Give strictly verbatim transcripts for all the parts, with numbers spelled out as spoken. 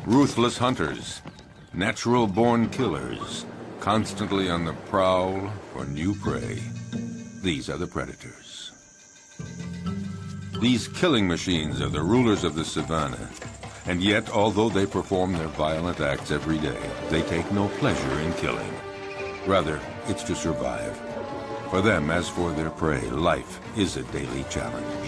Ruthless hunters, natural-born killers, constantly on the prowl for new prey. These are the predators. These killing machines are the rulers of the savannah. And yet, although they perform their violent acts every day, they take no pleasure in killing. Rather, it's to survive. For them, as for their prey, life is a daily challenge.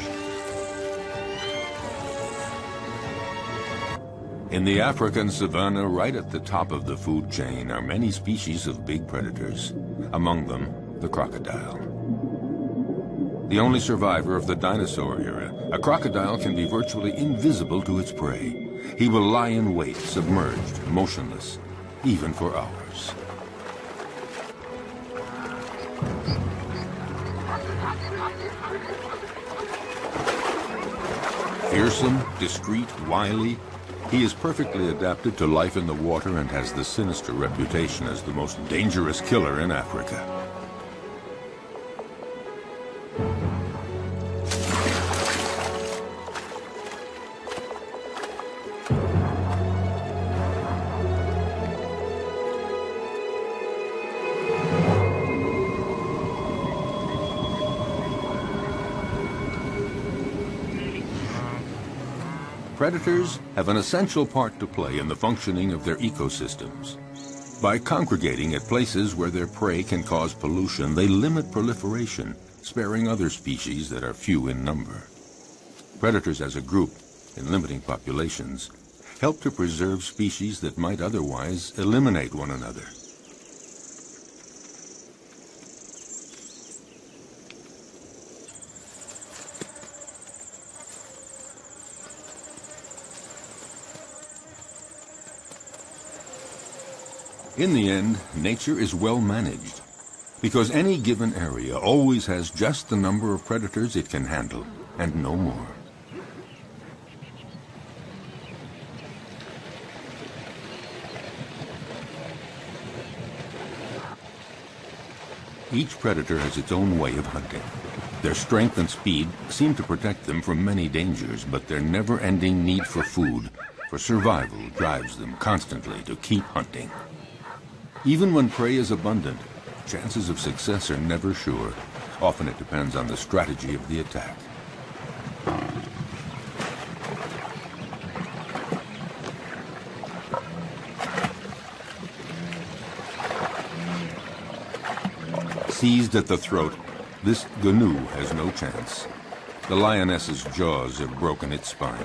In the African savanna, right at the top of the food chain, are many species of big predators. Among them, the crocodile. The only survivor of the dinosaur era, a crocodile can be virtually invisible to its prey. He will lie in wait, submerged, motionless, even for hours. Fearsome, discreet, wily, he is perfectly adapted to life in the water and has the sinister reputation as the most dangerous killer in Africa. Predators have an essential part to play in the functioning of their ecosystems. By congregating at places where their prey can cause pollution, they limit proliferation, sparing other species that are few in number. Predators as a group, in limiting populations, help to preserve species that might otherwise eliminate one another. In the end, nature is well managed, because any given area always has just the number of predators it can handle, and no more. Each predator has its own way of hunting. Their strength and speed seem to protect them from many dangers, but their never-ending need for food, for survival, drives them constantly to keep hunting. Even when prey is abundant, chances of success are never sure. Often it depends on the strategy of the attack. Seized at the throat, this gnu has no chance. The lioness's jaws have broken its spine.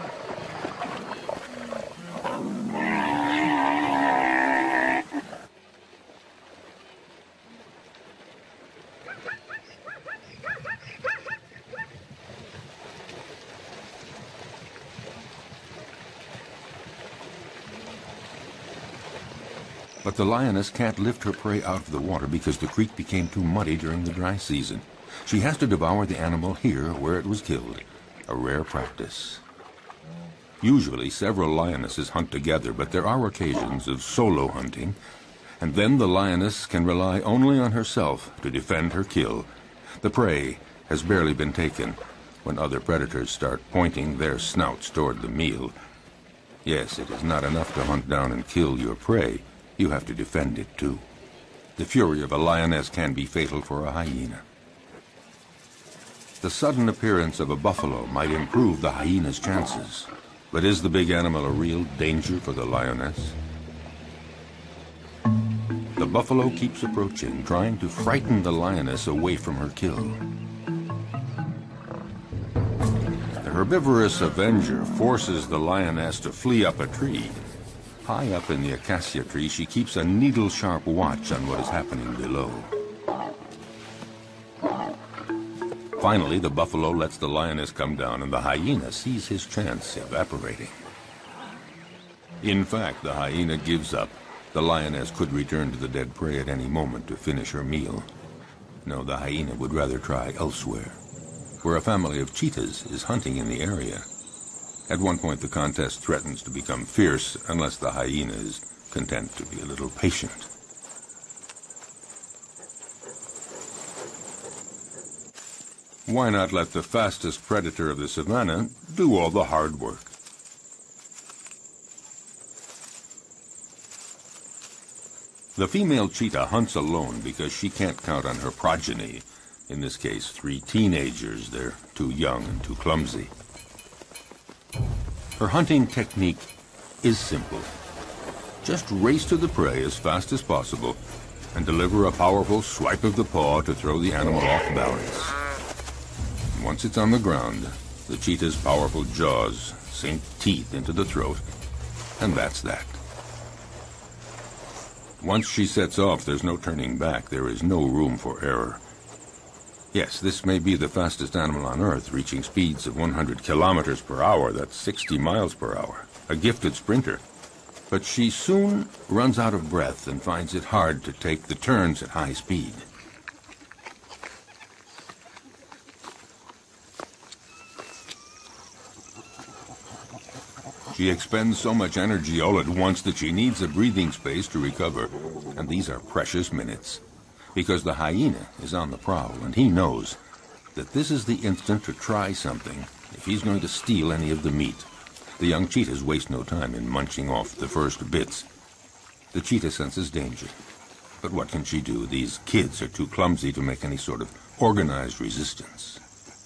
But the lioness can't lift her prey out of the water because the creek became too muddy during the dry season. She has to devour the animal here where it was killed, a rare practice. Usually several lionesses hunt together, but there are occasions of solo hunting, and then the lioness can rely only on herself to defend her kill. The prey has barely been taken when other predators start pointing their snouts toward the meal. Yes, it is not enough to hunt down and kill your prey. You have to defend it, too. The fury of a lioness can be fatal for a hyena. The sudden appearance of a buffalo might improve the hyena's chances. But is the big animal a real danger for the lioness? The buffalo keeps approaching, trying to frighten the lioness away from her kill. The herbivorous avenger forces the lioness to flee up a tree. High up in the acacia tree, she keeps a needle-sharp watch on what is happening below. Finally, the buffalo lets the lioness come down, and the hyena sees his chance evaporating. In fact, the hyena gives up. The lioness could return to the dead prey at any moment to finish her meal. No, the hyena would rather try elsewhere, where a family of cheetahs is hunting in the area. At one point, the contest threatens to become fierce unless the hyena is content to be a little patient. Why not let the fastest predator of the savannah do all the hard work? The female cheetah hunts alone because she can't count on her progeny. In this case, three teenagers. They're too young and too clumsy. Her hunting technique is simple. Just race to the prey as fast as possible and deliver a powerful swipe of the paw to throw the animal off balance. Once it's on the ground, the cheetah's powerful jaws sink teeth into the throat, and that's that. Once she sets off, there's no turning back. There is no room for error. Yes, this may be the fastest animal on Earth, reaching speeds of one hundred kilometers per hour. That's sixty miles per hour. A gifted sprinter. But she soon runs out of breath and finds it hard to take the turns at high speed. She expends so much energy all at once that she needs a breathing space to recover, and these are precious minutes. Because the hyena is on the prowl, and he knows that this is the instant to try something if he's going to steal any of the meat. The young cheetahs waste no time in munching off the first bits. The cheetah senses danger. But what can she do? These kids are too clumsy to make any sort of organized resistance.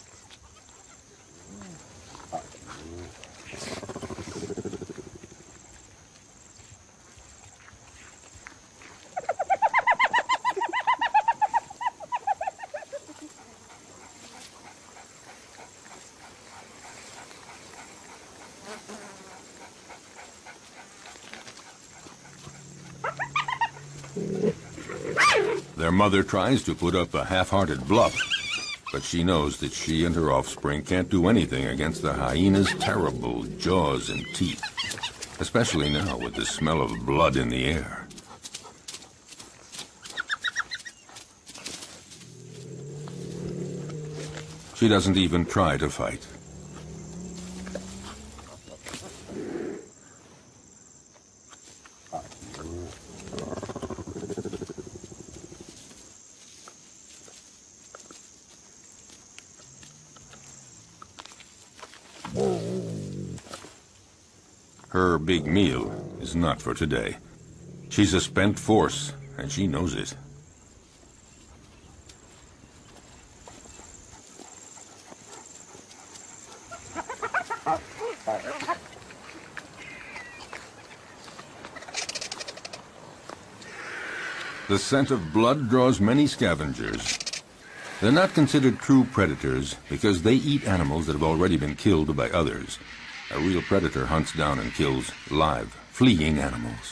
Their mother tries to put up a half-hearted bluff, but she knows that she and her offspring can't do anything against the hyena's terrible jaws and teeth, especially now with the smell of blood in the air. She doesn't even try to fight. Her big meal is not for today. She's a spent force, and she knows it. The scent of blood draws many scavengers. They're not considered true predators because they eat animals that have already been killed by others. A real predator hunts down and kills live, fleeing animals.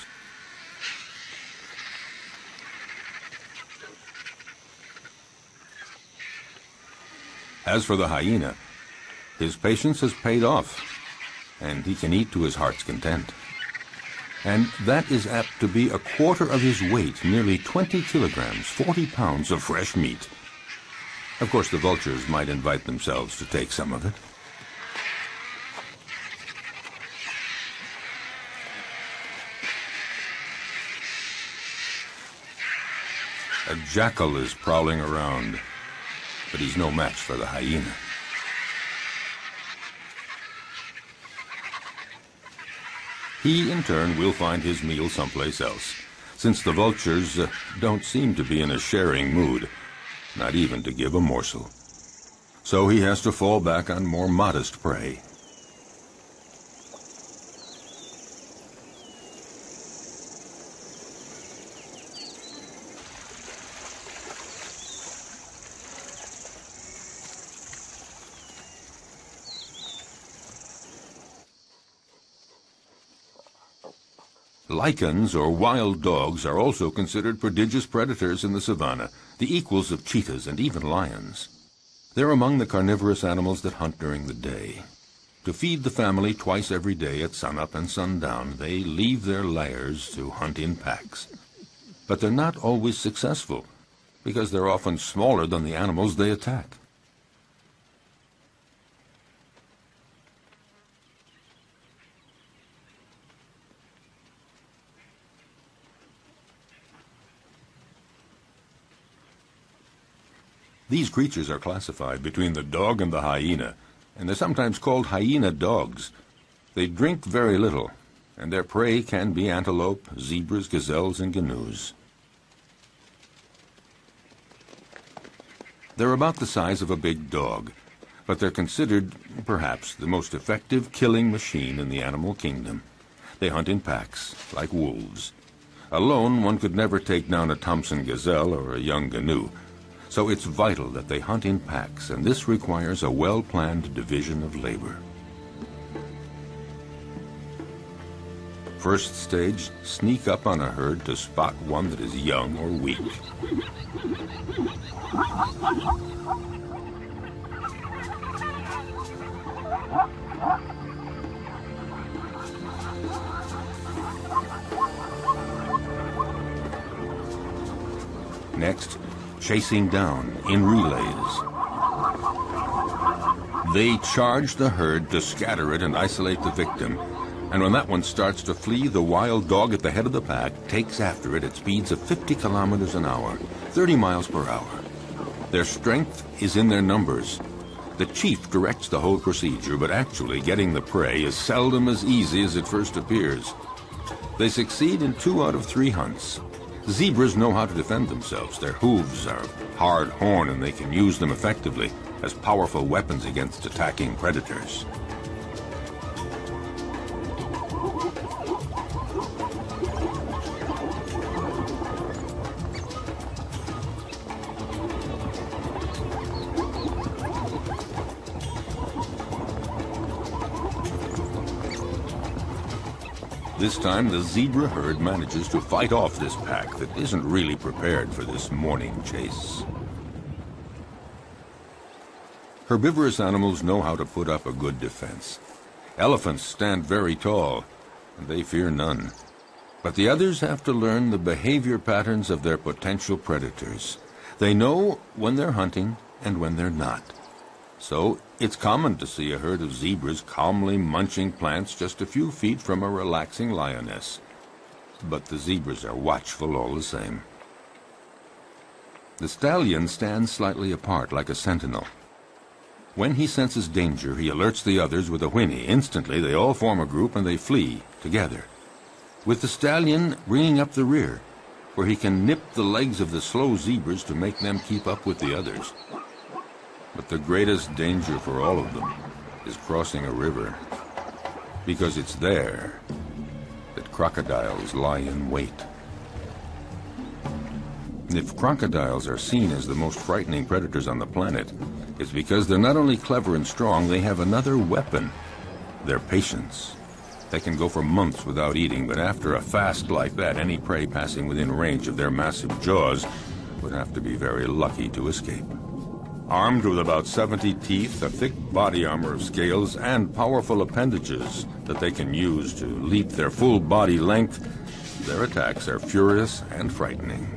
As for the hyena, his patience has paid off, and he can eat to his heart's content. And that is apt to be a quarter of his weight, nearly twenty kilograms, forty pounds of fresh meat. Of course, the vultures might invite themselves to take some of it. A jackal is prowling around, but he's no match for the hyena. He, in turn, will find his meal someplace else, since the vultures uh, don't seem to be in a sharing mood, not even to give a morsel. So he has to fall back on more modest prey. Lycans, or wild dogs, are also considered prodigious predators in the savanna, the equals of cheetahs and even lions. They're among the carnivorous animals that hunt during the day. To feed the family twice every day at sunup and sundown, they leave their lairs to hunt in packs. But they're not always successful, because they're often smaller than the animals they attack. These creatures are classified between the dog and the hyena, and they're sometimes called hyena dogs. They drink very little, and their prey can be antelope, zebras, gazelles, and gnus. They're about the size of a big dog, but they're considered, perhaps, the most effective killing machine in the animal kingdom. They hunt in packs, like wolves. Alone, one could never take down a Thompson gazelle or a young gnu. So it's vital that they hunt in packs, and this requires a well-planned division of labor. First stage, sneak up on a herd to spot one that is young or weak. Next, chasing down in relays. They charge the herd to scatter it and isolate the victim. And when that one starts to flee, the wild dog at the head of the pack takes after it at speeds of fifty kilometers an hour, thirty miles per hour. Their strength is in their numbers. The chief directs the whole procedure, but actually getting the prey is seldom as easy as it first appears. They succeed in two out of three hunts. Zebras know how to defend themselves. Their hooves are hard horn, and they can use them effectively as powerful weapons against attacking predators. This time, the zebra herd manages to fight off this pack that isn't really prepared for this morning chase. Herbivorous animals know how to put up a good defense. Elephants stand very tall, and they fear none. But the others have to learn the behavior patterns of their potential predators. They know when they're hunting and when they're not. So it's common to see a herd of zebras calmly munching plants just a few feet from a relaxing lioness. But the zebras are watchful all the same. The stallion stands slightly apart like a sentinel. When he senses danger, he alerts the others with a whinny. Instantly, they all form a group and they flee together, with the stallion bringing up the rear, where he can nip the legs of the slow zebras to make them keep up with the others. But the greatest danger for all of them is crossing a river, because it's there that crocodiles lie in wait. If crocodiles are seen as the most frightening predators on the planet, it's because they're not only clever and strong, they have another weapon: their patience. They can go for months without eating, but after a fast like that, any prey passing within range of their massive jaws would have to be very lucky to escape. Armed with about seventy teeth, a thick body armor of scales, and powerful appendages that they can use to leap their full body length, their attacks are furious and frightening.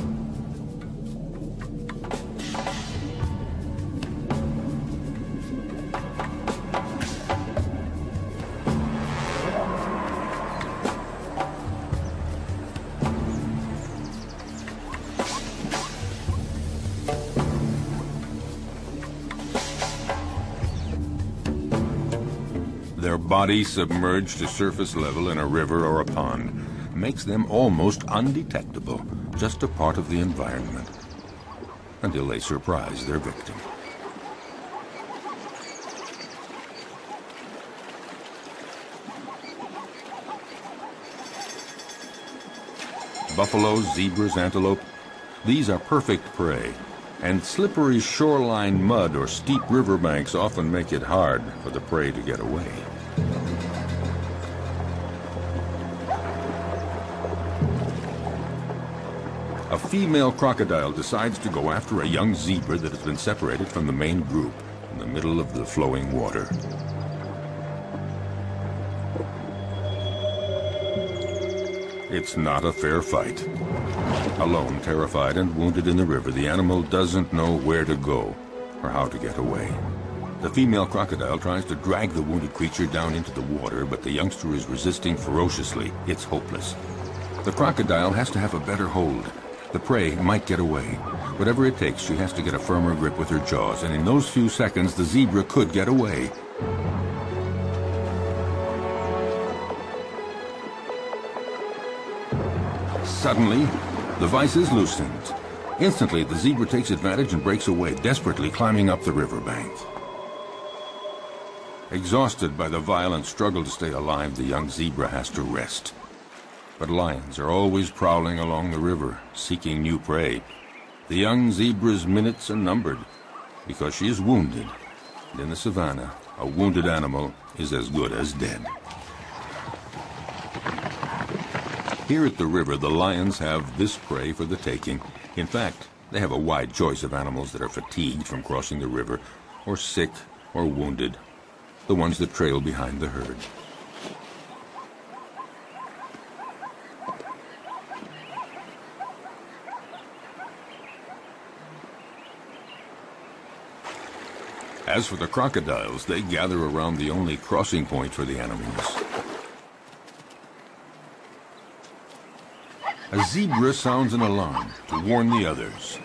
Their body submerged to surface level in a river or a pond makes them almost undetectable, just a part of the environment, until they surprise their victim. Buffalo, zebras, antelope, these are perfect prey. And slippery shoreline mud or steep riverbanks often make it hard for the prey to get away. A female crocodile decides to go after a young zebra that has been separated from the main group in the middle of the flowing water. It's not a fair fight. Alone, terrified and wounded in the river, the animal doesn't know where to go or how to get away. The female crocodile tries to drag the wounded creature down into the water, but the youngster is resisting ferociously. It's hopeless. The crocodile has to have a better hold. The prey might get away. Whatever it takes, she has to get a firmer grip with her jaws, and in those few seconds, the zebra could get away. Suddenly, the vice is loosened, Instantly, the zebra takes advantage and breaks away, desperately climbing up the riverbank. Exhausted by the violent struggle to stay alive, the young zebra has to rest. But lions are always prowling along the river, seeking new prey. The young zebra's minutes are numbered because she is wounded. And in the savannah, a wounded animal is as good as dead. Here at the river, the lions have this prey for the taking. In fact, they have a wide choice of animals that are fatigued from crossing the river, or sick, or wounded. The ones that trail behind the herd. As for the crocodiles, they gather around the only crossing point for the animals. A zebra sounds an alarm to warn the others.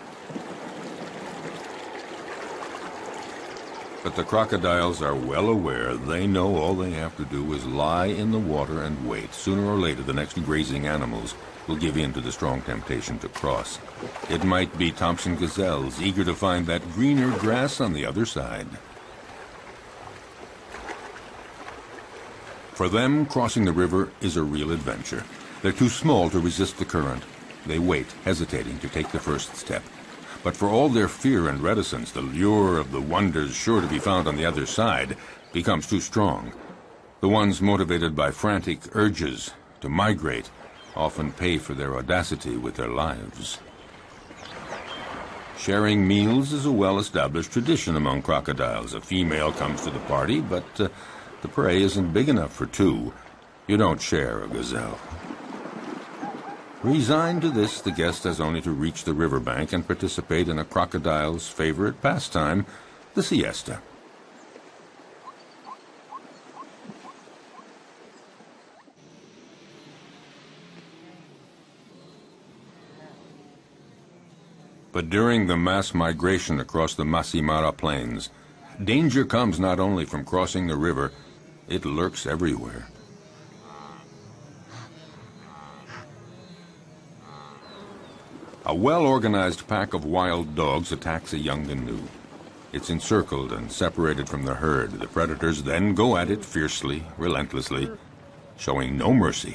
But the crocodiles are well aware. They know all they have to do is lie in the water and wait. Sooner or later, the next grazing animals will give in to the strong temptation to cross. It might be Thompson gazelles, eager to find that greener grass on the other side. For them, crossing the river is a real adventure. They're too small to resist the current. They wait, hesitating to take the first step. But for all their fear and reticence, the lure of the wonders sure to be found on the other side becomes too strong. The ones motivated by frantic urges to migrate often pay for their audacity with their lives. Sharing meals is a well-established tradition among crocodiles. A female comes to the party, but uh, the prey isn't big enough for two. You don't share a gazelle. Resigned to this, the guest has only to reach the riverbank and participate in a crocodile's favorite pastime, the siesta. But during the mass migration across the Masimara Plains, danger comes not only from crossing the river, it lurks everywhere. A well-organized pack of wild dogs attacks a young gnu. It's encircled and separated from the herd. The predators then go at it fiercely, relentlessly, showing no mercy.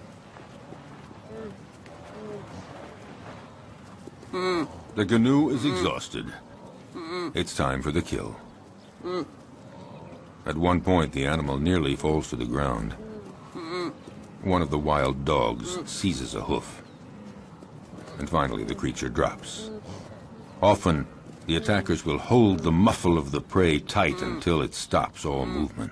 The gnu is exhausted. It's time for the kill. At one point, the animal nearly falls to the ground. One of the wild dogs seizes a hoof. And finally, the creature drops. Often, the attackers will hold the muffle of the prey tight until it stops all movement.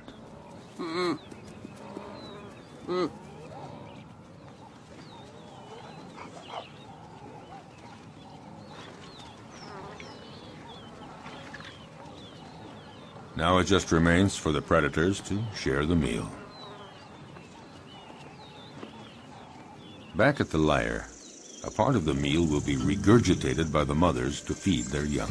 Now it just remains for the predators to share the meal. Back at the lair, a part of the meal will be regurgitated by the mothers to feed their young.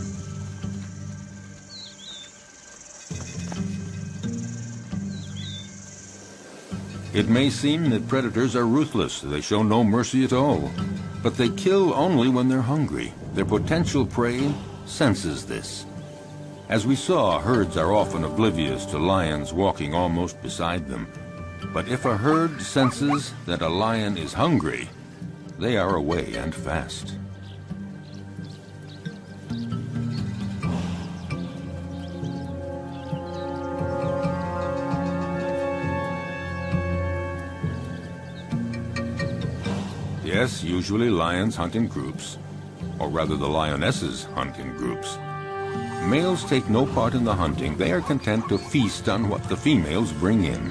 It may seem that predators are ruthless. They show no mercy at all. But they kill only when they're hungry. Their potential prey senses this. As we saw, herds are often oblivious to lions walking almost beside them. But if a herd senses that a lion is hungry, they are away and fast. Yes, usually lions hunt in groups, or rather the lionesses hunt in groups. Males take no part in the hunting. They are content to feast on what the females bring in.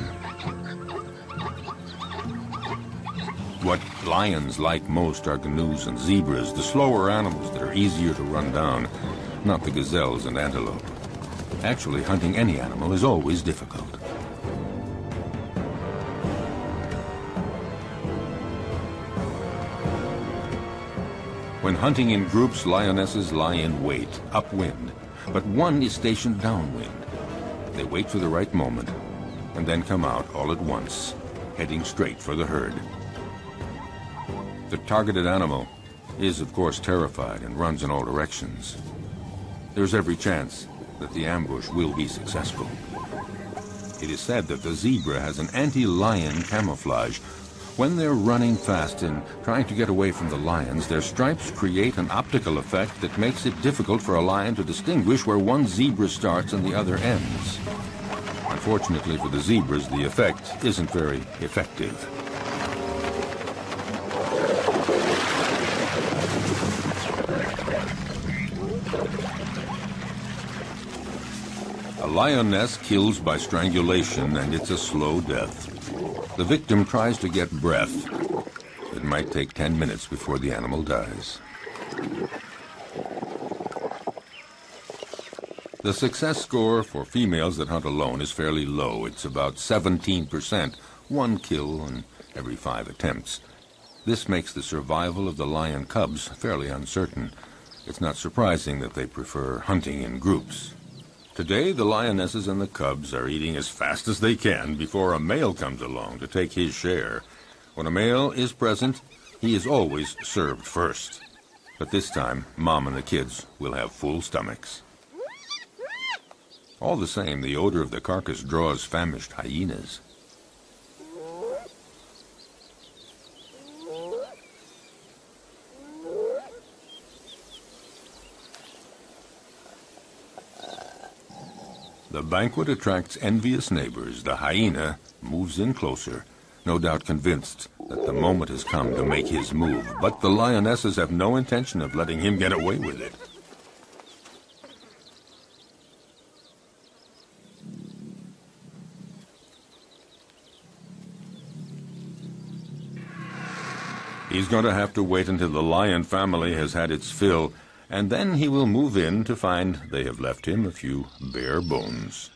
What lions like most are gnus and zebras, the slower animals that are easier to run down, not the gazelles and antelope. Actually, hunting any animal is always difficult. When hunting in groups, lionesses lie in wait, upwind, but one is stationed downwind. They wait for the right moment, and then come out all at once, heading straight for the herd. The targeted animal is, of course, terrified and runs in all directions. There's every chance that the ambush will be successful. It is said that the zebra has an anti-lion camouflage. When they're running fast and trying to get away from the lions, their stripes create an optical effect that makes it difficult for a lion to distinguish where one zebra starts and the other ends. Unfortunately for the zebras, the effect isn't very effective. A lioness kills by strangulation, and it's a slow death. The victim tries to get breath. It might take ten minutes before the animal dies. The success score for females that hunt alone is fairly low. It's about seventeen percent, one kill in every five attempts. This makes the survival of the lion cubs fairly uncertain. It's not surprising that they prefer hunting in groups. Today, the lionesses and the cubs are eating as fast as they can before a male comes along to take his share. When a male is present, he is always served first. But this time, Mom and the kids will have full stomachs. All the same, the odor of the carcass draws famished hyenas. The banquet attracts envious neighbors. The hyena moves in closer, no doubt convinced that the moment has come to make his move. But the lionesses have no intention of letting him get away with it. He's going to have to wait until the lion family has had its fill, and then he will move in to find they have left him a few bare bones.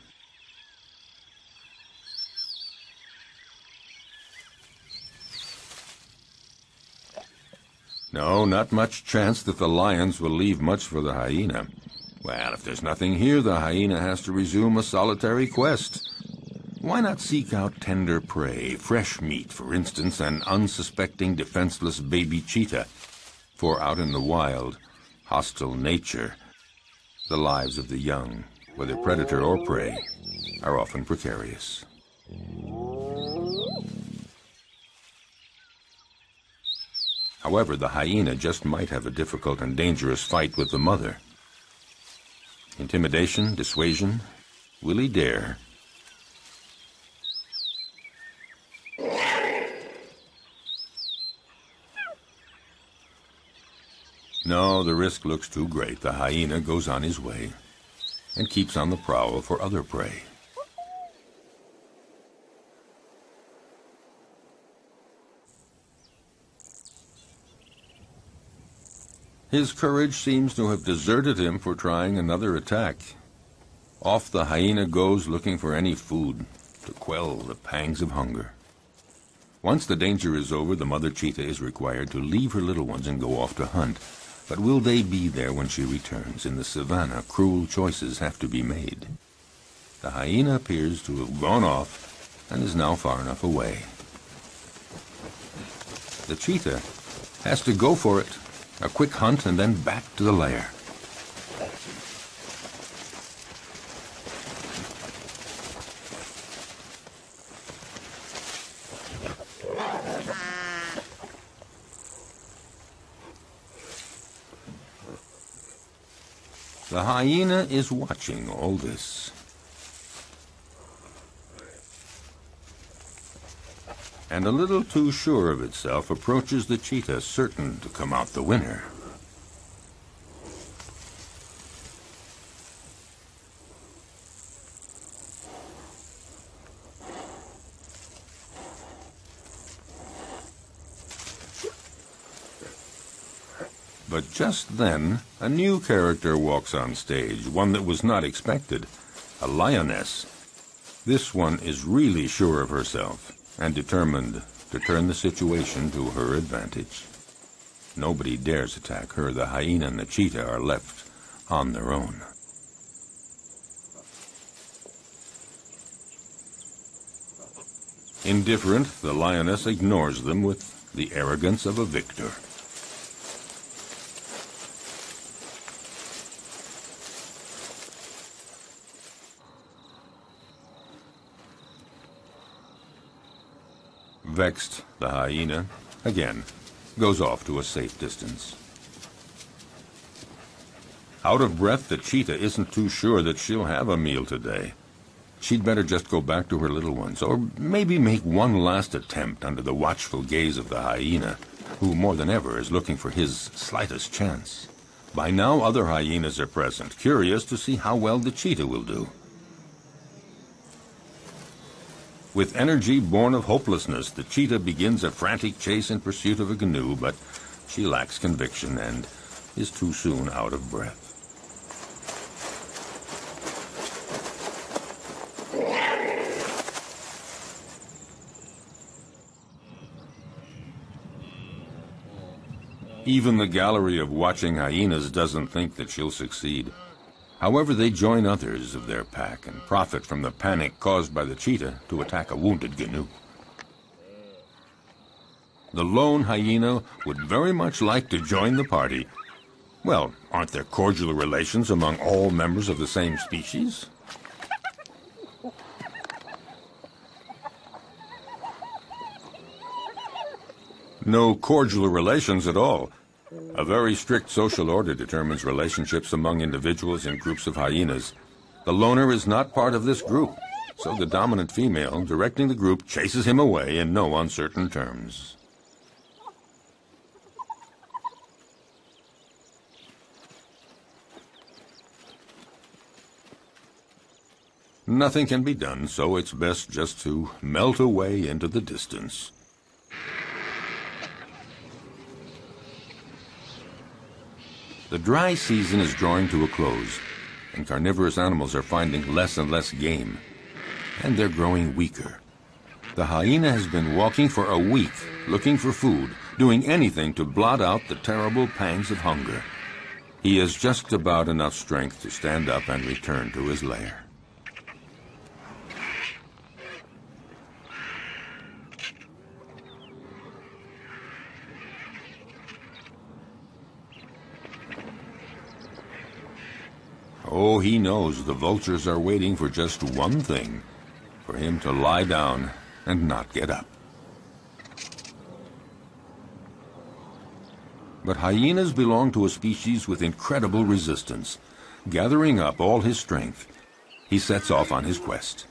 No, not much chance that the lions will leave much for the hyena. Well, if there's nothing here, the hyena has to resume a solitary quest. Why not seek out tender prey, fresh meat, for instance, an unsuspecting, defenseless baby cheetah? For out in the wild, hostile nature, the lives of the young, whether predator or prey, are often precarious. However, the hyena just might have a difficult and dangerous fight with the mother. Intimidation, dissuasion, will he dare? No, the risk looks too great. The hyena goes on his way and keeps on the prowl for other prey. His courage seems to have deserted him for trying another attack. Off the hyena goes looking for any food to quell the pangs of hunger. Once the danger is over, the mother cheetah is required to leave her little ones and go off to hunt. But will they be there when she returns? In the savannah, cruel choices have to be made. The hyena appears to have gone off and is now far enough away. The cheetah has to go for it. A quick hunt and then back to the lair. The hyena is watching all this. And a little too sure of itself approaches the cheetah, certain to come out the winner. But just then, a new character walks on stage, one that was not expected, a lioness. This one is really sure of herself and determined to turn the situation to her advantage. Nobody dares attack her. The hyena and the cheetah are left on their own. Indifferent, the lioness ignores them with the arrogance of a victor. Vexed, the hyena, again, goes off to a safe distance. Out of breath, the cheetah isn't too sure that she'll have a meal today. She'd better just go back to her little ones, or maybe make one last attempt under the watchful gaze of the hyena, who more than ever is looking for his slightest chance. By now, other hyenas are present, curious to see how well the cheetah will do. With energy born of hopelessness, the cheetah begins a frantic chase in pursuit of a canoe, but she lacks conviction and is too soon out of breath. Even the gallery of watching hyenas doesn't think that she'll succeed. However, they join others of their pack and profit from the panic caused by the cheetah to attack a wounded canoe. The lone hyena would very much like to join the party. Well, aren't there cordial relations among all members of the same species? No cordial relations at all. A very strict social order determines relationships among individuals in groups of hyenas. The loner is not part of this group, so the dominant female directing the group chases him away in no uncertain terms. Nothing can be done, so it's best just to melt away into the distance. The dry season is drawing to a close, and carnivorous animals are finding less and less game, and they're growing weaker. The hyena has been walking for a week, looking for food, doing anything to blot out the terrible pangs of hunger. He has just about enough strength to stand up and return to his lair. Oh, he knows the vultures are waiting for just one thing, for him to lie down and not get up. But hyenas belong to a species with incredible resistance. Gathering up all his strength, he sets off on his quest.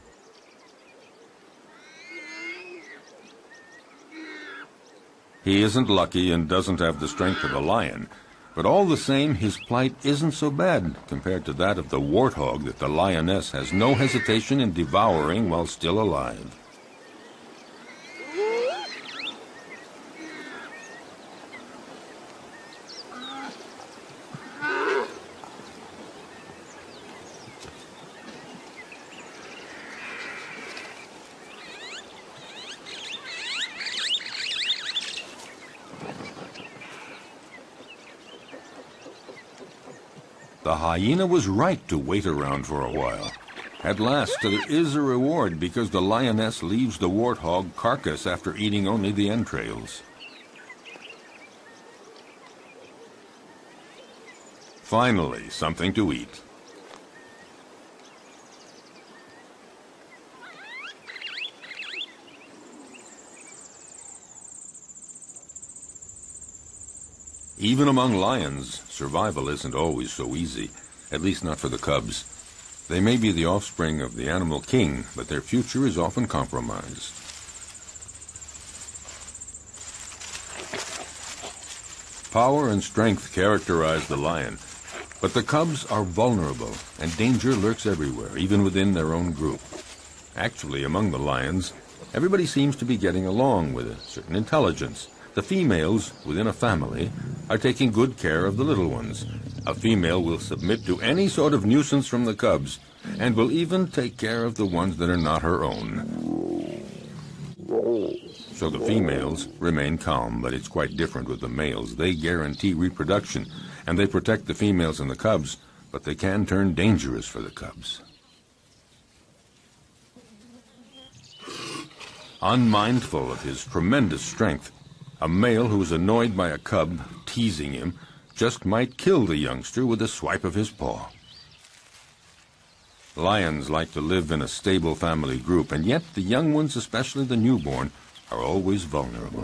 He isn't lucky and doesn't have the strength of a lion, but all the same, his plight isn't so bad compared to that of the warthog that the lioness has no hesitation in devouring while still alive. The hyena was right to wait around for a while. At last, there is a reward because the lioness leaves the warthog carcass after eating only the entrails. Finally, something to eat. Even among lions, survival isn't always so easy, at least not for the cubs. They may be the offspring of the animal king, but their future is often compromised. Power and strength characterize the lion, but the cubs are vulnerable, and danger lurks everywhere, even within their own group. Actually, among the lions, everybody seems to be getting along with a certain intelligence. The females within a family are taking good care of the little ones. A female will submit to any sort of nuisance from the cubs, and will even take care of the ones that are not her own. So the females remain calm, but it's quite different with the males. They guarantee reproduction, and they protect the females and the cubs, but they can turn dangerous for the cubs. Unmindful of his tremendous strength, a male who is annoyed by a cub teasing him just might kill the youngster with a swipe of his paw. Lions like to live in a stable family group, and yet the young ones, especially the newborn, are always vulnerable.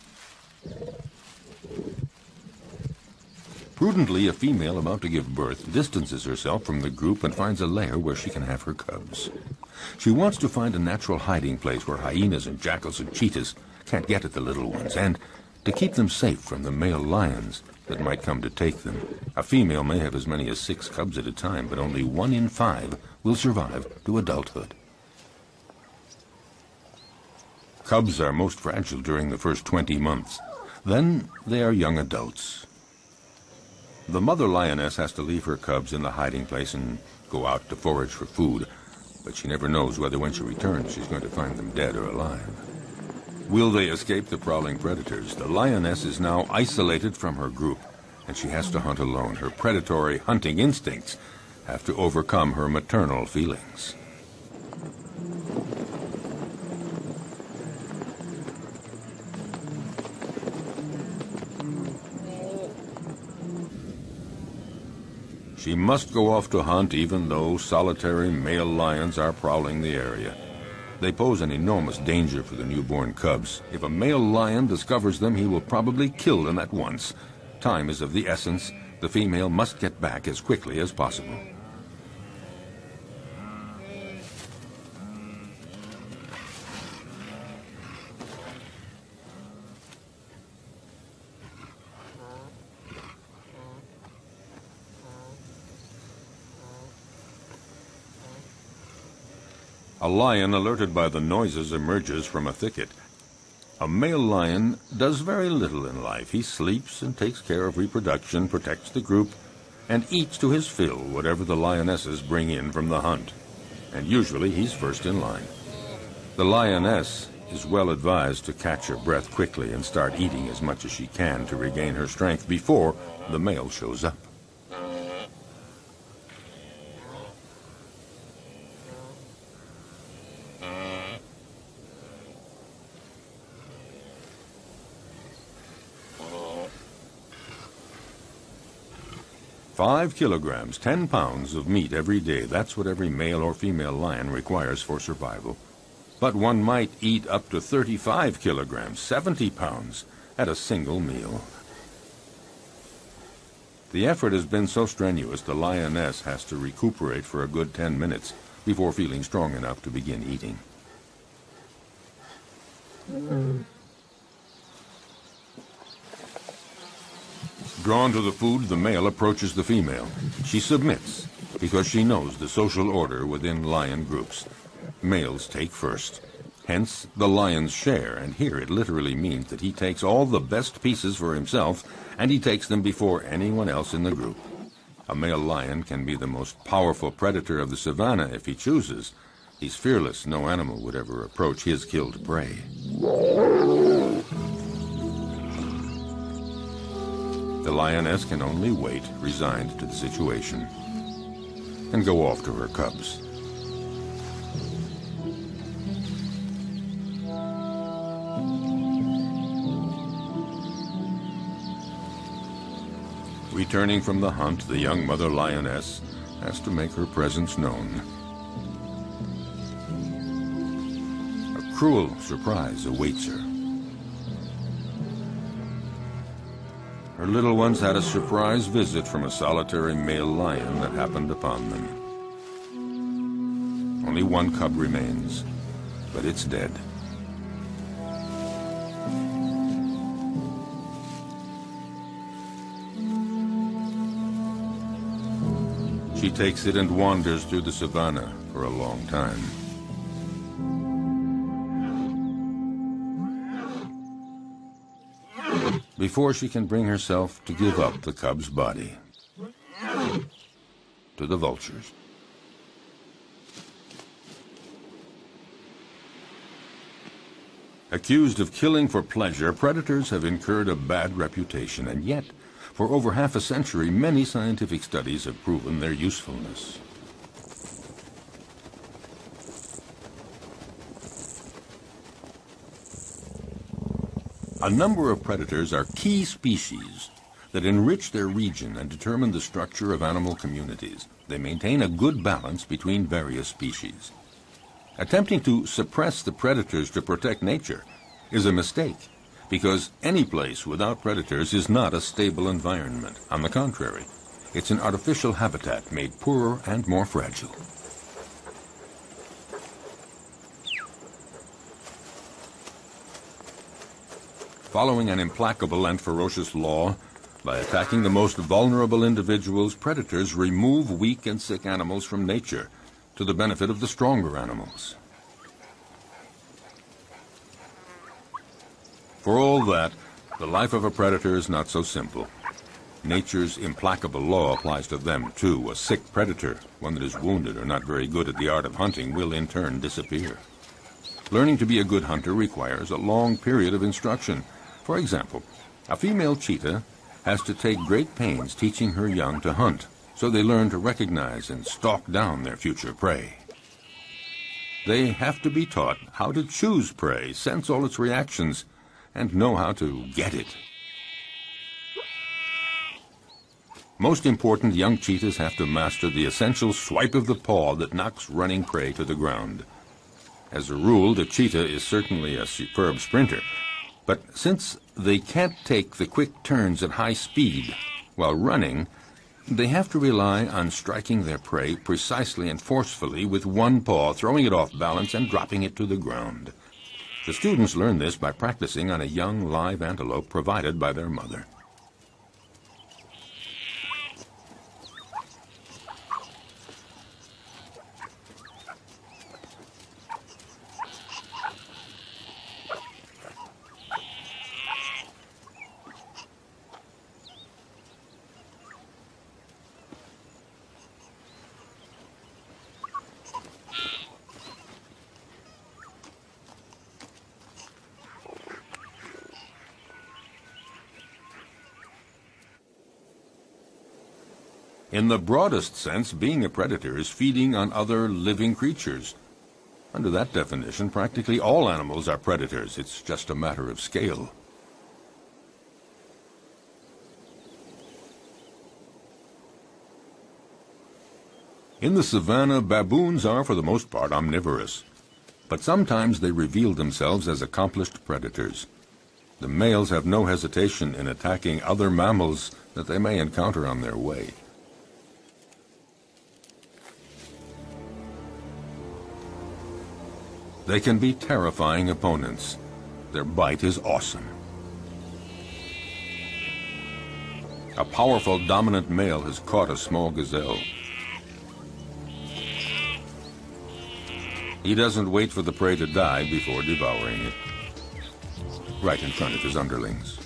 Prudently, a female about to give birth distances herself from the group and finds a lair where she can have her cubs. She wants to find a natural hiding place where hyenas and jackals and cheetahs can't get at the little ones, and to keep them safe from the male lions that might come to take them. A female may have as many as six cubs at a time, but only one in five will survive to adulthood. Cubs are most fragile during the first twenty months. Then they are young adults. The mother lioness has to leave her cubs in the hiding place and go out to forage for food, but she never knows whether when she returns she's going to find them dead or alive. Will they escape the prowling predators? The lioness is now isolated from her group, and she has to hunt alone. Her predatory hunting instincts have to overcome her maternal feelings. She must go off to hunt even though solitary male lions are prowling the area. They pose an enormous danger for the newborn cubs. If a male lion discovers them, he will probably kill them at once. Time is of the essence. The female must get back as quickly as possible. A lion, alerted by the noises, emerges from a thicket. A male lion does very little in life. He sleeps and takes care of reproduction, protects the group, and eats to his fill whatever the lionesses bring in from the hunt. And usually he's first in line. The lioness is well advised to catch her breath quickly and start eating as much as she can to regain her strength before the male shows up. Five kilograms, ten pounds of meat every day. That's what every male or female lion requires for survival. But one might eat up to thirty-five kilograms, seventy pounds, at a single meal. The effort has been so strenuous, the lioness has to recuperate for a good ten minutes before feeling strong enough to begin eating. Mm. Drawn to the food, the male approaches the female. She submits because she knows the social order within lion groups. Males take first. Hence the lion's share, and here it literally means that he takes all the best pieces for himself, and he takes them before anyone else in the group. A male lion can be the most powerful predator of the savannah if he chooses. He's fearless. No animal would ever approach his killed prey. The lioness can only wait, resigned to the situation, and go off to her cubs. Returning from the hunt, the young mother lioness has to make her presence known. A cruel surprise awaits her. Her little ones had a surprise visit from a solitary male lion that happened upon them. Only one cub remains, but it's dead. She takes it and wanders through the savannah for a long time. Before she can bring herself to give up the cub's body to the vultures. Accused of killing for pleasure, predators have incurred a bad reputation, and yet, for over half a century, many scientific studies have proven their usefulness. A number of predators are key species that enrich their region and determine the structure of animal communities. They maintain a good balance between various species. Attempting to suppress the predators to protect nature is a mistake, because any place without predators is not a stable environment. On the contrary, it's an artificial habitat made poorer and more fragile. Following an implacable and ferocious law, by attacking the most vulnerable individuals, predators remove weak and sick animals from nature to the benefit of the stronger animals. For all that, the life of a predator is not so simple. Nature's implacable law applies to them, too. A sick predator, one that is wounded or not very good at the art of hunting, will in turn disappear. Learning to be a good hunter requires a long period of instruction. For example, a female cheetah has to take great pains teaching her young to hunt, so they learn to recognize and stalk down their future prey. They have to be taught how to choose prey, sense all its reactions, and know how to get it. Most important, young cheetahs have to master the essential swipe of the paw that knocks running prey to the ground. As a rule, the cheetah is certainly a superb sprinter, but since they can't take the quick turns at high speed while running, they have to rely on striking their prey precisely and forcefully with one paw, throwing it off balance and dropping it to the ground. The students learn this by practicing on a young live antelope provided by their mother. In the broadest sense, being a predator is feeding on other living creatures. Under that definition, practically all animals are predators. It's just a matter of scale. In the savannah, baboons are, for the most part, omnivorous. But sometimes they reveal themselves as accomplished predators. The males have no hesitation in attacking other mammals that they may encounter on their way. They can be terrifying opponents. Their bite is awesome. A powerful dominant male has caught a small gazelle. He doesn't wait for the prey to die before devouring it, right in front of his underlings.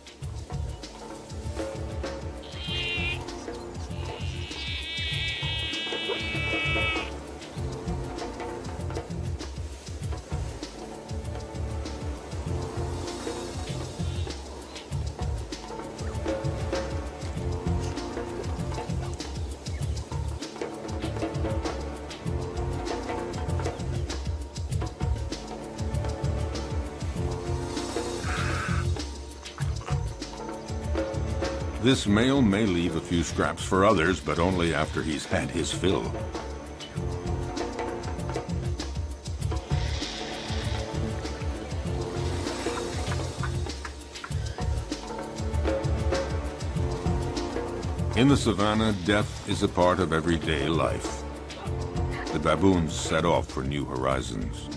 This male may leave a few scraps for others, but only after he's had his fill. In the savannah, death is a part of everyday life. The baboons set off for new horizons.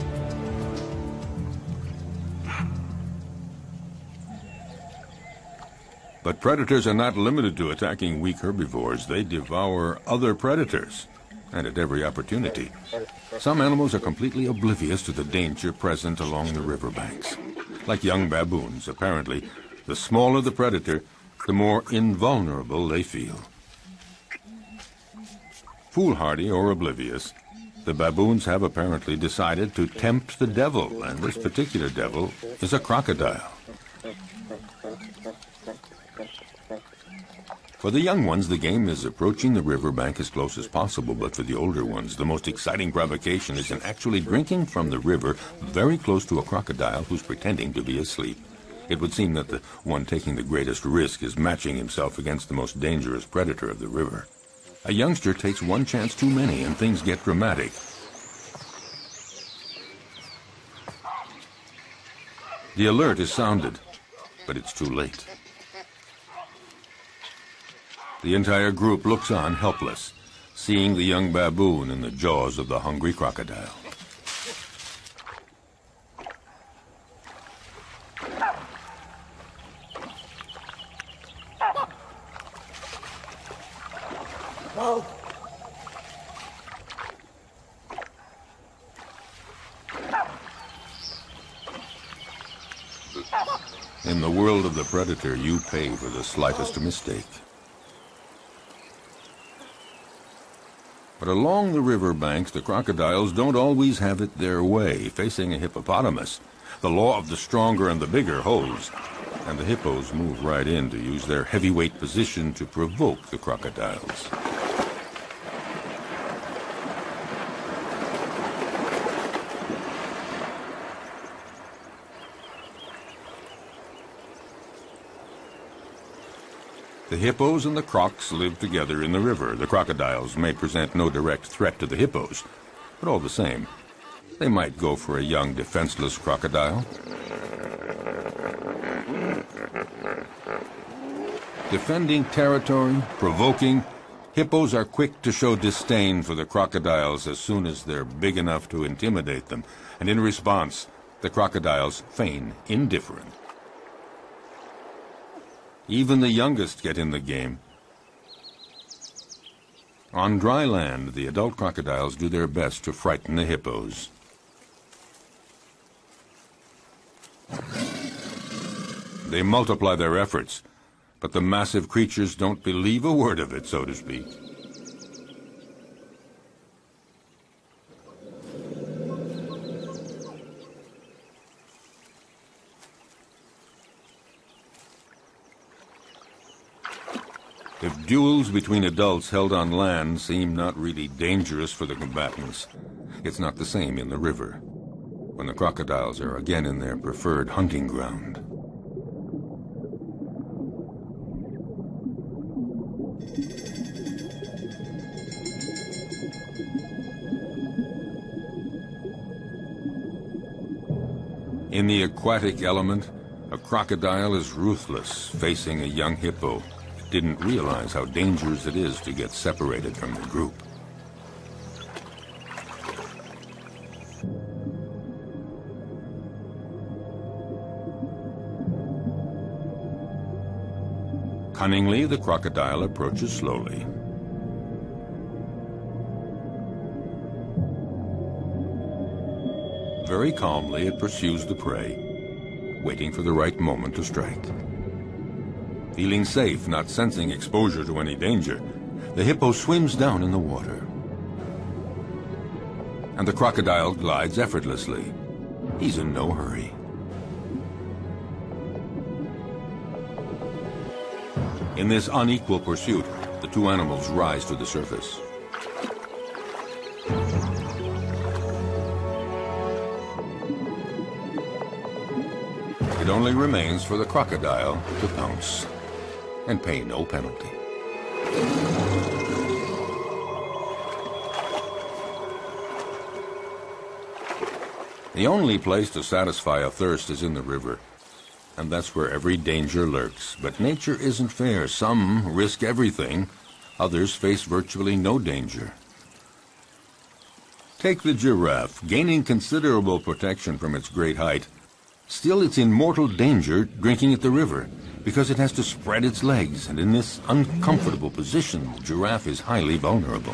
But predators are not limited to attacking weak herbivores. They devour other predators, and at every opportunity. Some animals are completely oblivious to the danger present along the riverbanks. Like young baboons, apparently, the smaller the predator, the more invulnerable they feel. Foolhardy or oblivious, the baboons have apparently decided to tempt the devil, and this particular devil is a crocodile. For the young ones, the game is approaching the riverbank as close as possible, but for the older ones, the most exciting provocation is in actually drinking from the river very close to a crocodile who's pretending to be asleep. It would seem that the one taking the greatest risk is matching himself against the most dangerous predator of the river. A youngster takes one chance too many, and things get dramatic. The alert is sounded, but it's too late. The entire group looks on helpless, seeing the young baboon in the jaws of the hungry crocodile. In the world of the predator, you pay for the slightest mistake. But along the river banks, the crocodiles don't always have it their way. Facing a hippopotamus, the law of the stronger and the bigger holds, and the hippos move right in to use their heavyweight position to provoke the crocodiles. The hippos and the crocs live together in the river. The crocodiles may present no direct threat to the hippos, but all the same, they might go for a young defenseless crocodile. Defending territory, provoking, hippos are quick to show disdain for the crocodiles as soon as they're big enough to intimidate them, and in response, the crocodiles feign indifferent. Even the youngest get in the game. On dry land, the adult crocodiles do their best to frighten the hippos. They multiply their efforts, but the massive creatures don't believe a word of it, so to speak. If duels between adults held on land seem not really dangerous for the combatants, it's not the same in the river, when the crocodiles are again in their preferred hunting ground. In the aquatic element, a crocodile is ruthless, facing a young hippo. Didn't realize how dangerous it is to get separated from the group. Cunningly, the crocodile approaches slowly. Very calmly, it pursues the prey, waiting for the right moment to strike. Feeling safe, not sensing exposure to any danger, the hippo swims down in the water. And the crocodile glides effortlessly. He's in no hurry. In this unequal pursuit, the two animals rise to the surface. It only remains for the crocodile to pounce and pay no penalty. The only place to satisfy a thirst is in the river, and that's where every danger lurks. But nature isn't fair. Some risk everything, others face virtually no danger. Take the giraffe, gaining considerable protection from its great height. Still, it's in mortal danger drinking at the river, because it has to spread its legs, and in this uncomfortable position, the giraffe is highly vulnerable.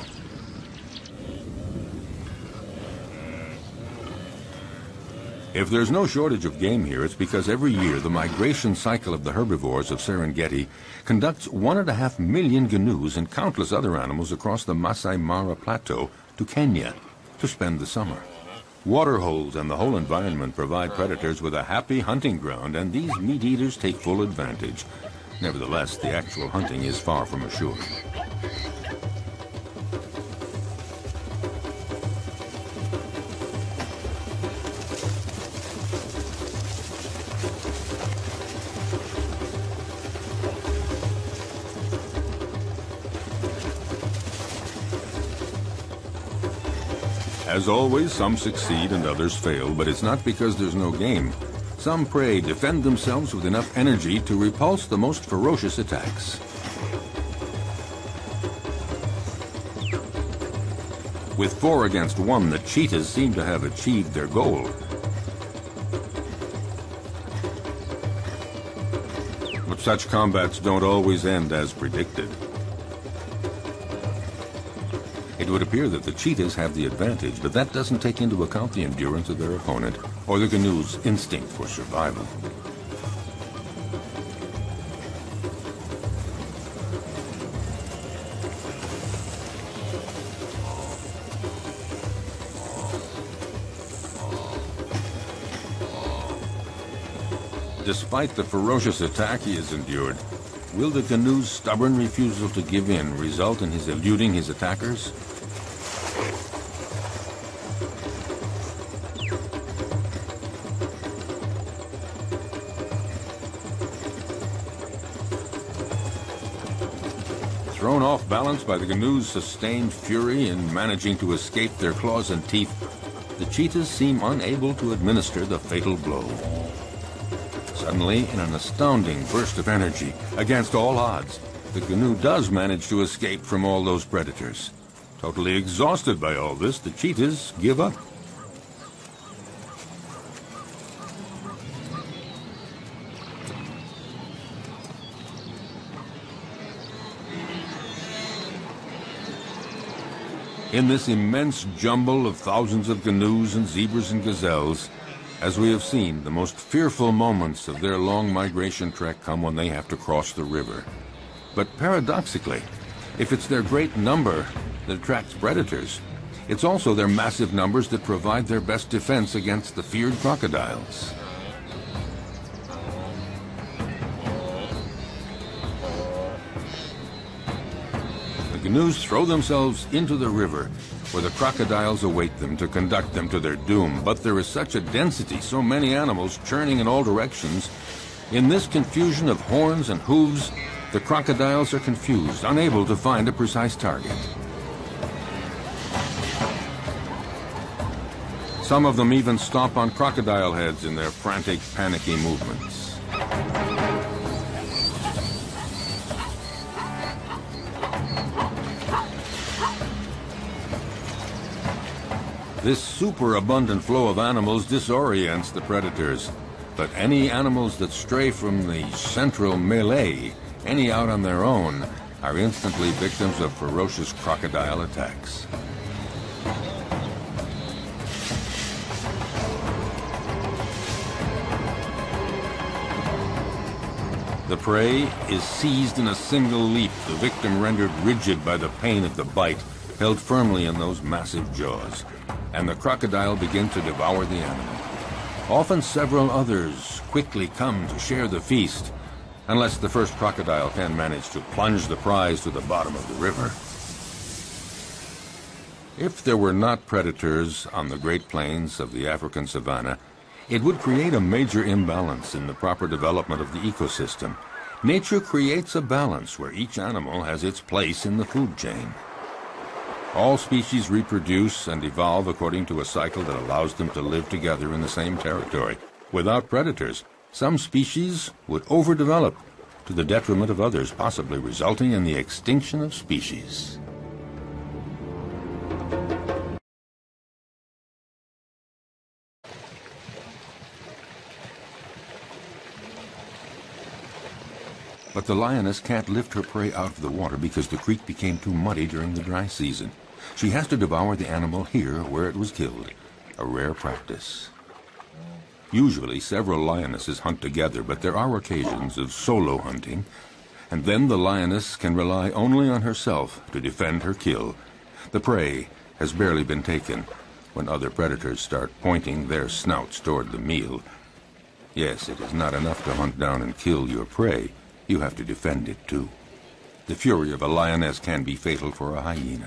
If there's no shortage of game here, it's because every year the migration cycle of the herbivores of Serengeti conducts one and a half million gnus and countless other animals across the Masai Mara Plateau to Kenya to spend the summer. Waterholes and the whole environment provide predators with a happy hunting ground, and these meat-eaters take full advantage. Nevertheless, the actual hunting is far from assured. As always, some succeed and others fail, but it's not because there's no game. Some prey defend themselves with enough energy to repulse the most ferocious attacks. With four against one, the cheetahs seem to have achieved their goal. But such combats don't always end as predicted. It would appear that the cheetahs have the advantage, but that doesn't take into account the endurance of their opponent or the canoe's instinct for survival. Despite the ferocious attack he has endured, will the canoe's stubborn refusal to give in result in his eluding his attackers? Thrown off balance by the canoe's sustained fury in managing to escape their claws and teeth, the cheetahs seem unable to administer the fatal blow. Suddenly, in an astounding burst of energy, against all odds, the canoe does manage to escape from all those predators. Totally exhausted by all this, the cheetahs give up. In this immense jumble of thousands of canoes and zebras and gazelles, as we have seen, the most fearful moments of their long migration trek come when they have to cross the river. But paradoxically, if it's their great number that attracts predators, it's also their massive numbers that provide their best defense against the feared crocodiles. The canoes throw themselves into the river, where the crocodiles await them to conduct them to their doom. But there is such a density, so many animals churning in all directions. In this confusion of horns and hooves, the crocodiles are confused, unable to find a precise target. Some of them even stomp on crocodile heads in their frantic, panicky movements. This superabundant flow of animals disorients the predators, but any animals that stray from the central melee, any out on their own, are instantly victims of ferocious crocodile attacks. The prey is seized in a single leap, the victim rendered rigid by the pain of the bite, held firmly in those massive jaws, and the crocodile begins to devour the animal. Often several others quickly come to share the feast, unless the first crocodile can manage to plunge the prize to the bottom of the river. If there were not predators on the Great Plains of the African savanna, it would create a major imbalance in the proper development of the ecosystem. Nature creates a balance where each animal has its place in the food chain. All species reproduce and evolve according to a cycle that allows them to live together in the same territory. Without predators, some species would overdevelop to the detriment of others, possibly resulting in the extinction of species. But the lioness can't lift her prey out of the water because the creek became too muddy during the dry season. She has to devour the animal here where it was killed, a rare practice. Usually several lionesses hunt together, but there are occasions of solo hunting, and then the lioness can rely only on herself to defend her kill. The prey has barely been taken when other predators start pointing their snouts toward the meal. Yes, it is not enough to hunt down and kill your prey. You have to defend it, too. The fury of a lioness can be fatal for a hyena.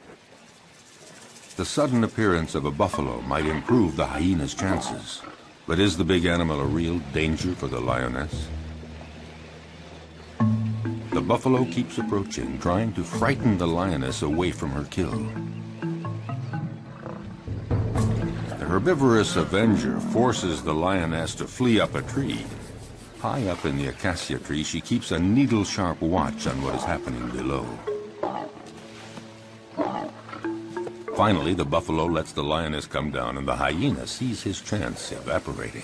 The sudden appearance of a buffalo might improve the hyena's chances. But is the big animal a real danger for the lioness? The buffalo keeps approaching, trying to frighten the lioness away from her kill. The herbivorous avenger forces the lioness to flee up a tree. High up in the acacia tree, she keeps a needle-sharp watch on what is happening below. Finally, the buffalo lets the lioness come down, and the hyena sees his chance evaporating.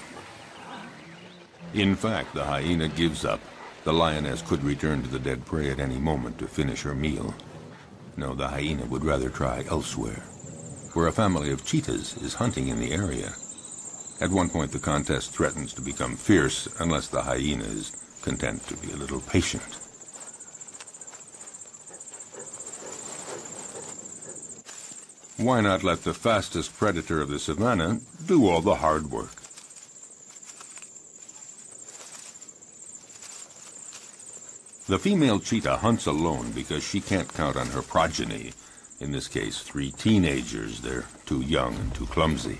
In fact, the hyena gives up. The lioness could return to the dead prey at any moment to finish her meal. No, the hyena would rather try elsewhere, where a family of cheetahs is hunting in the area. At one point, the contest threatens to become fierce unless the hyena is content to be a little patient. Why not let the fastest predator of the savannah do all the hard work? The female cheetah hunts alone because she can't count on her progeny. In this case, three teenagers. They're too young and too clumsy.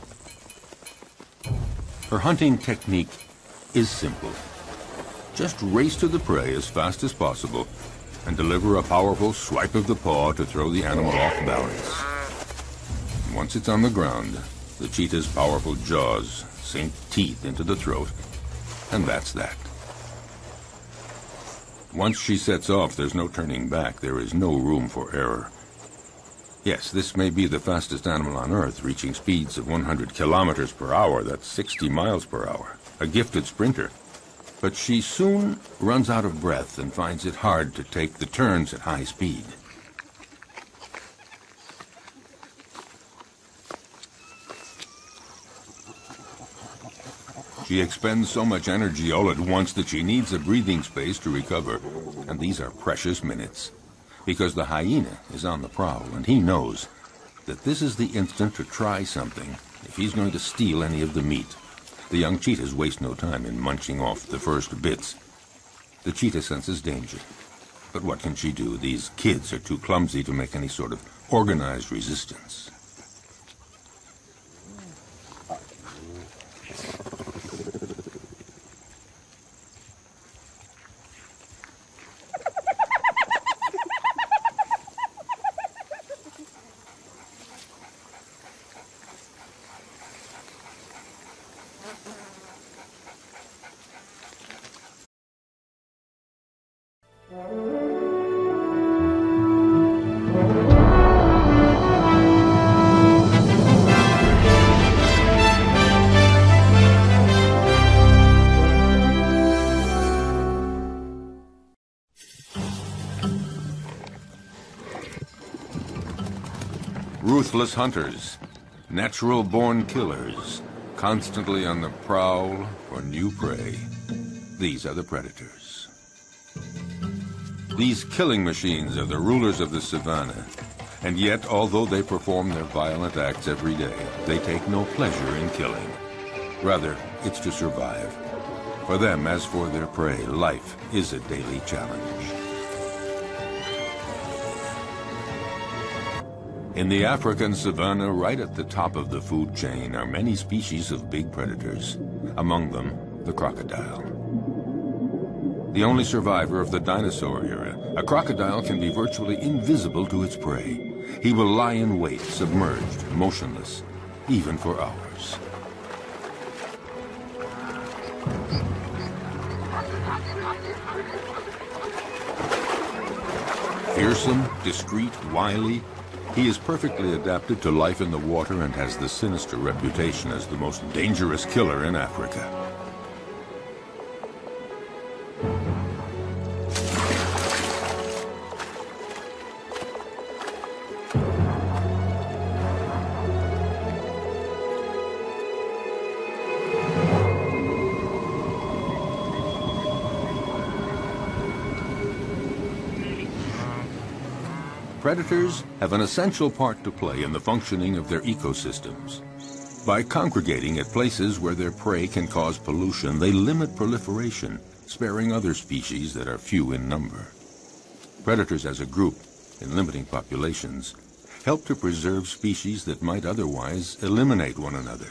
Her hunting technique is simple. Just race to the prey as fast as possible and deliver a powerful swipe of the paw to throw the animal off balance. Once it's on the ground, the cheetah's powerful jaws sink teeth into the throat, and that's that. Once she sets off, there's no turning back. There is no room for error. Yes, this may be the fastest animal on Earth, reaching speeds of one hundred kilometers per hour. That's sixty miles per hour. A gifted sprinter. But she soon runs out of breath and finds it hard to take the turns at high speed. She expends so much energy all at once that she needs a breathing space to recover. And these are precious minutes, because the hyena is on the prowl, and he knows that this is the instant to try something if he's going to steal any of the meat. The young cheetahs waste no time in munching off the first bits. The cheetah senses danger. But what can she do? These kids are too clumsy to make any sort of organized resistance. Ruthless hunters, natural-born killers, constantly on the prowl for new prey. These are the predators. These killing machines are the rulers of the savannah, and yet, although they perform their violent acts every day, they take no pleasure in killing. Rather, it's to survive. For them, as for their prey, life is a daily challenge. In the African savanna, right at the top of the food chain, are many species of big predators. Among them, the crocodile. The only survivor of the dinosaur era, a crocodile can be virtually invisible to its prey. He will lie in wait, submerged, motionless, even for hours. Fearsome, discreet, wily, he is perfectly adapted to life in the water and has the sinister reputation as the most dangerous killer in Africa. Predators have an essential part to play in the functioning of their ecosystems. By congregating at places where their prey can cause pollution, they limit proliferation, sparing other species that are few in number. Predators as a group, in limiting populations, help to preserve species that might otherwise eliminate one another.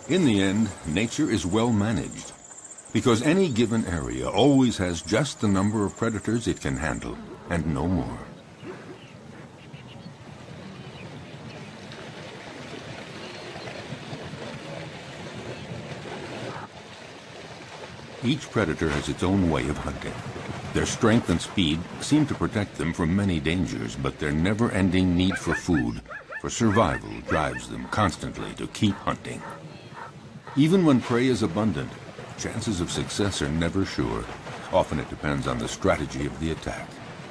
In the end, nature is well managed, because any given area always has just the number of predators it can handle, and no more. Each predator has its own way of hunting. Their strength and speed seem to protect them from many dangers, but their never-ending need for food, for survival, drives them constantly to keep hunting. Even when prey is abundant, chances of success are never sure. Often it depends on the strategy of the attack.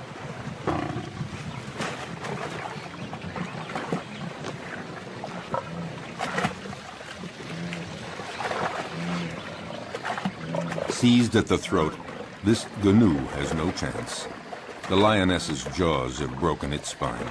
Seized at the throat, this gnu has no chance. The lioness's jaws have broken its spine.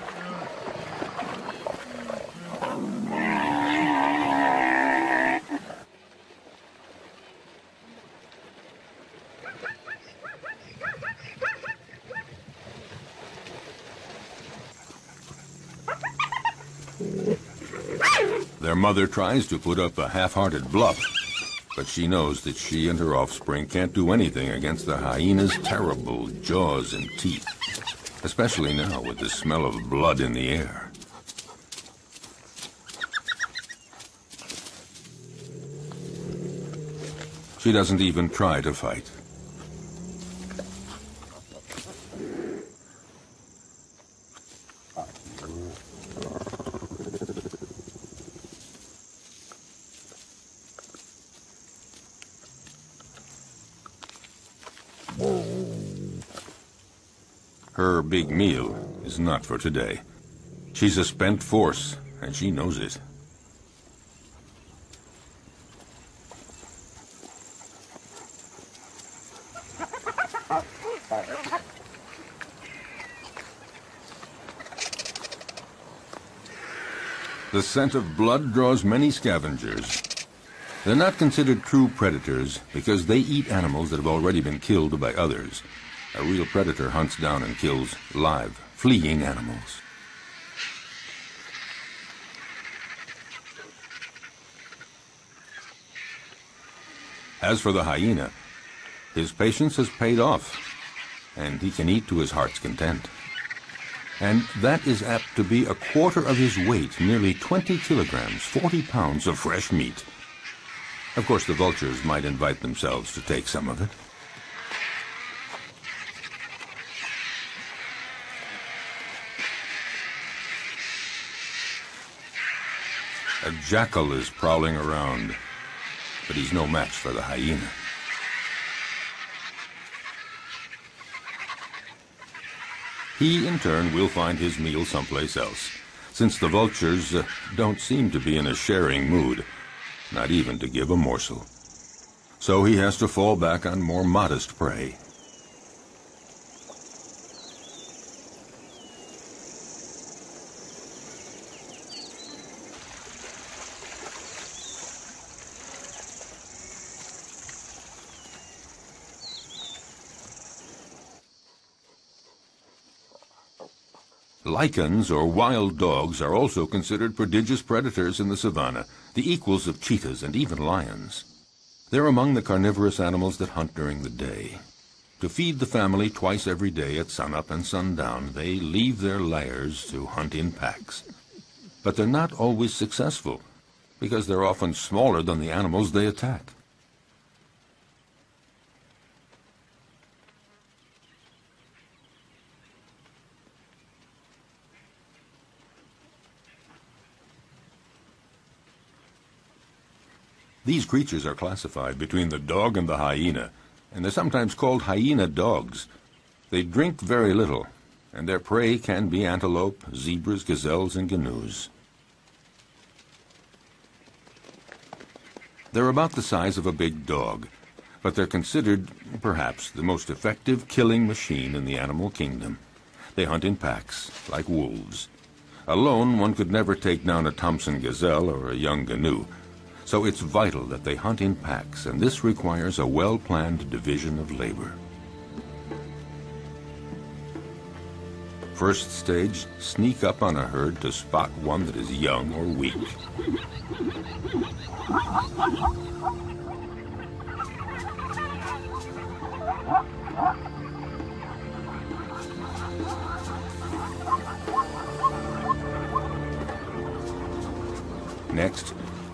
Their mother tries to put up a half-hearted bluff, but she knows that she and her offspring can't do anything against the hyena's terrible jaws and teeth, especially now with the smell of blood in the air. She doesn't even try to fight. Her big meal is not for today. She's a spent force, and she knows it. The scent of blood draws many scavengers. They're not considered true predators because they eat animals that have already been killed by others. A real predator hunts down and kills live, fleeing animals. As for the hyena, his patience has paid off, and he can eat to his heart's content. And that is apt to be a quarter of his weight, nearly twenty kilograms, forty pounds of fresh meat. Of course, the vultures might invite themselves to take some of it. A jackal is prowling around, but he's no match for the hyena. He, in turn, will find his meal someplace else, since the vultures uh, don't seem to be in a sharing mood, not even to give a morsel. So he has to fall back on more modest prey. Lycans, or wild dogs, are also considered prodigious predators in the savanna, the equals of cheetahs and even lions. They're among the carnivorous animals that hunt during the day. To feed the family twice every day at sunup and sundown, they leave their lairs to hunt in packs. But they're not always successful, because they're often smaller than the animals they attack. These creatures are classified between the dog and the hyena, and they're sometimes called hyena dogs. They drink very little, and their prey can be antelope, zebras, gazelles, and gnus. They're about the size of a big dog, but they're considered, perhaps, the most effective killing machine in the animal kingdom. They hunt in packs, like wolves. Alone, one could never take down a Thompson gazelle or a young gnu. So it's vital that they hunt in packs, and this requires a well-planned division of labor. First stage, sneak up on a herd to spot one that is young or weak.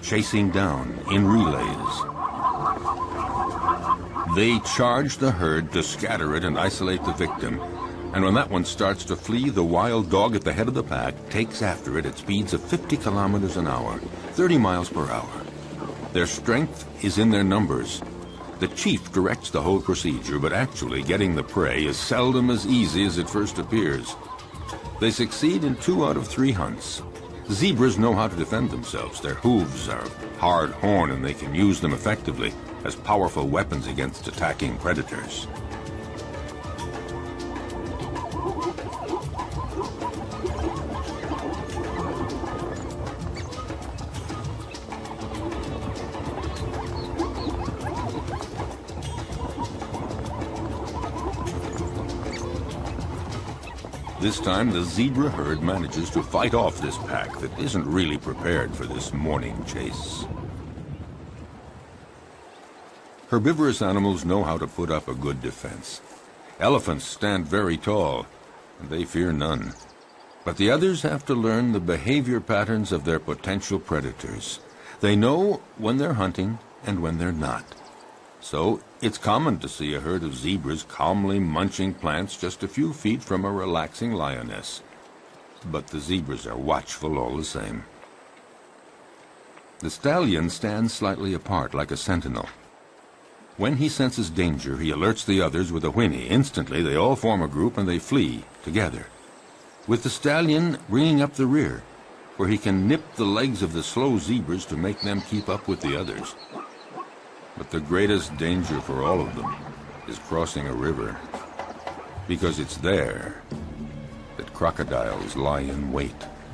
chasing down in relays. They charge the herd to scatter it and isolate the victim. And when that one starts to flee, the wild dog at the head of the pack takes after it at speeds of fifty kilometers an hour, thirty miles per hour. Their strength is in their numbers. The chief directs the whole procedure, but actually getting the prey is seldom as easy as it first appears. They succeed in two out of three hunts. Zebras know how to defend themselves. Their hooves are hard horn, and they can use them effectively as powerful weapons against attacking predators. This time, the zebra herd manages to fight off this pack that isn't really prepared for this morning chase. Herbivorous animals know how to put up a good defense. Elephants stand very tall, and they fear none. But the others have to learn the behavior patterns of their potential predators. They know when they're hunting and when they're not. So it's common to see a herd of zebras calmly munching plants just a few feet from a relaxing lioness. But the zebras are watchful all the same. The stallion stands slightly apart like a sentinel. When he senses danger, he alerts the others with a whinny. Instantly, they all form a group and they flee together, with the stallion bringing up the rear, where he can nip the legs of the slow zebras to make them keep up with the others. But the greatest danger for all of them is crossing a river, because it's there that crocodiles lie in wait.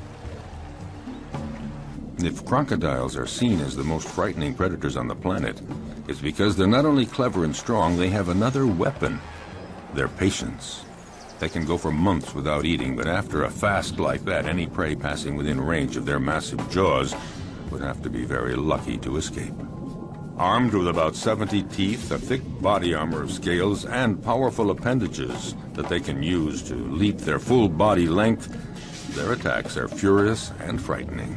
If crocodiles are seen as the most frightening predators on the planet, it's because they're not only clever and strong, they have another weapon: their patience. They can go for months without eating, but after a fast like that, any prey passing within range of their massive jaws would have to be very lucky to escape. Armed with about seventy teeth, a thick body armor of scales, and powerful appendages that they can use to leap their full body length, their attacks are furious and frightening.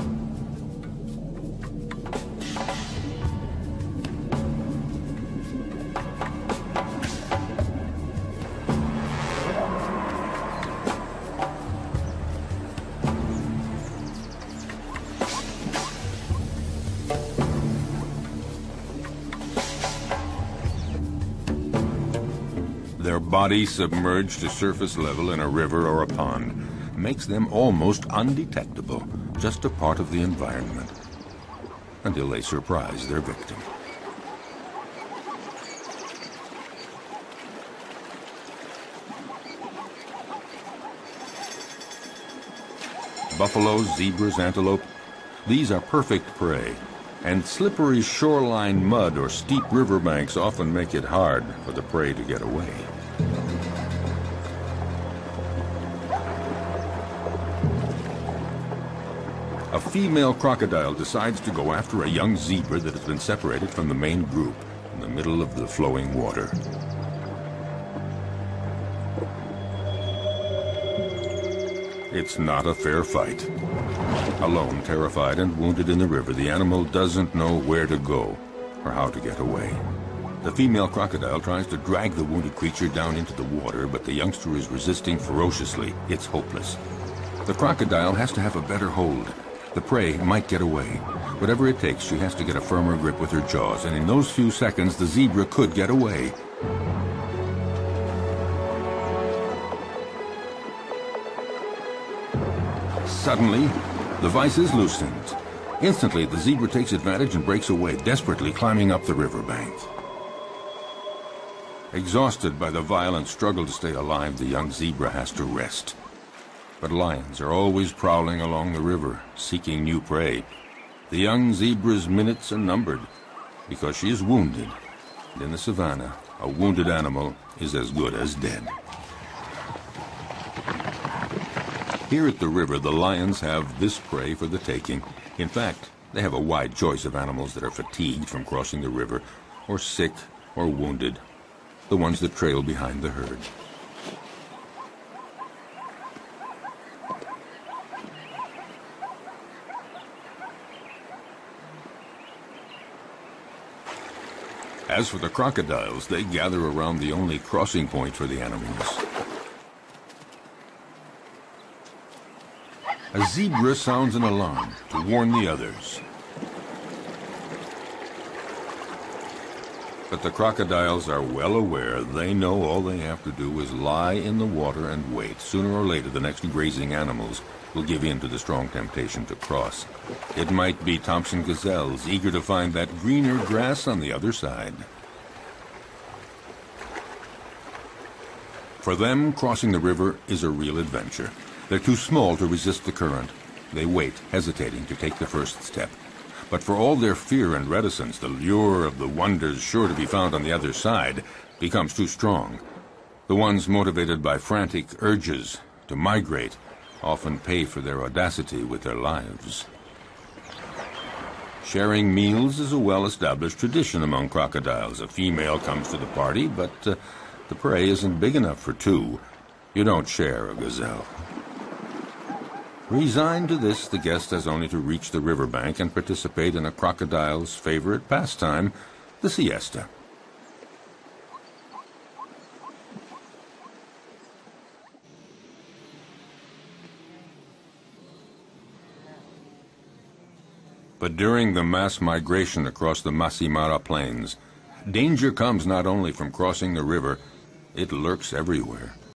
Their body submerged to surface level in a river or a pond makes them almost undetectable, just a part of the environment, until they surprise their victim. Buffalo, zebras, antelope, these are perfect prey. And slippery shoreline mud or steep riverbanks often make it hard for the prey to get away. A female crocodile decides to go after a young zebra that has been separated from the main group in the middle of the flowing water. It's not a fair fight. Alone, terrified and wounded in the river, the animal doesn't know where to go or how to get away. The female crocodile tries to drag the wounded creature down into the water, but the youngster is resisting ferociously. It's hopeless. The crocodile has to have a better hold. The prey might get away. Whatever it takes, she has to get a firmer grip with her jaws, and in those few seconds, the zebra could get away. Suddenly, the vise is loosened. Instantly, the zebra takes advantage and breaks away, desperately climbing up the riverbank. Exhausted by the violent struggle to stay alive, the young zebra has to rest. But lions are always prowling along the river, seeking new prey. The young zebra's minutes are numbered, because she is wounded. And in the savannah, a wounded animal is as good as dead. Here at the river, the lions have this prey for the taking. In fact, they have a wide choice of animals that are fatigued from crossing the river, or sick, or wounded, the ones that trail behind the herd. As for the crocodiles, they gather around the only crossing point for the animals. A zebra sounds an alarm to warn the others. But the crocodiles are well aware. They know all they have to do is lie in the water and wait. Sooner or later, the next grazing animals will give in to the strong temptation to cross. It might be Thompson gazelles, eager to find that greener grass on the other side. For them, crossing the river is a real adventure. They're too small to resist the current. They wait, hesitating to take the first step. But for all their fear and reticence, the lure of the wonders sure to be found on the other side becomes too strong. The ones motivated by frantic urges to migrate often pay for their audacity with their lives. Sharing meals is a well-established tradition among crocodiles. A female comes to the party, but uh, the prey isn't big enough for two. You don't share a gazelle. Resigned to this, the guest has only to reach the riverbank and participate in a crocodile's favorite pastime, the siesta. But during the mass migration across the Masai Mara plains, danger comes not only from crossing the river, it lurks everywhere.